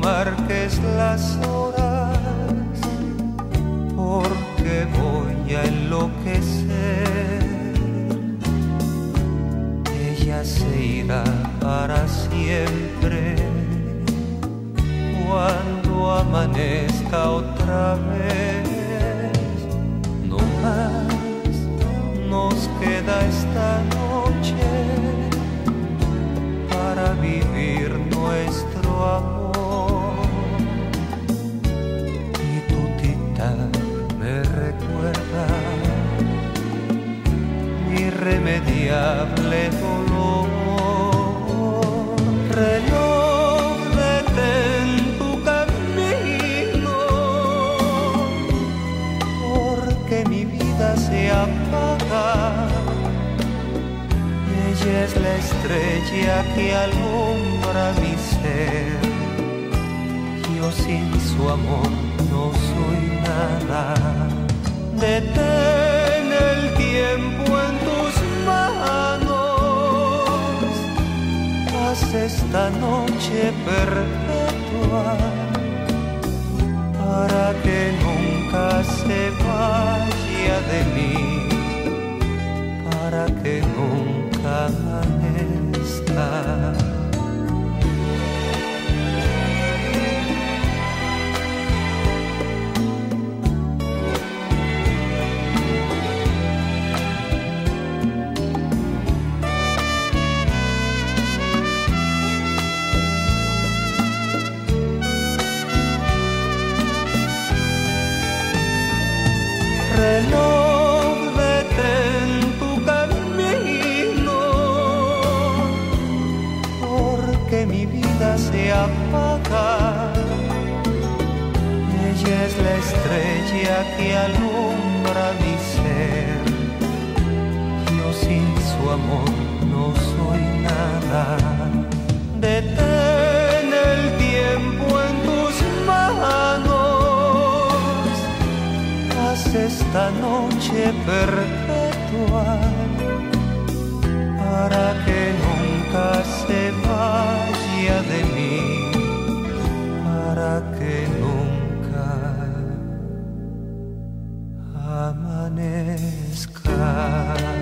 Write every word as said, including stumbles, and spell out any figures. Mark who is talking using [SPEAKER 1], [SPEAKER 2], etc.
[SPEAKER 1] marques las horas, porque voy a enloquecer. Ella se irá para siempre cuando amanezca otra vez. No más nos queda esta noche para vivir nuestro amor. Y tu tic-tac me recuerda mi irremediable dolor. Reloj, detén tu camino, porque mi vida se apaga. Ella es la estrella que alumbra mi ser. Yo sin su amor no soy nada. Detén el tiempo en tus manos. Haz esta noche perpetua para que nunca se vaya de mí, para que nunca amanezca. Reloj, detén tu camino, porque mi vida se apaga. Ella es la estrella que alumbra mi ser. Yo sin su amor no soy nada. Detén el tiempo en tus manos. Haz esta noche perpetua para que nunca se vaya de mí, para que nunca amanezca.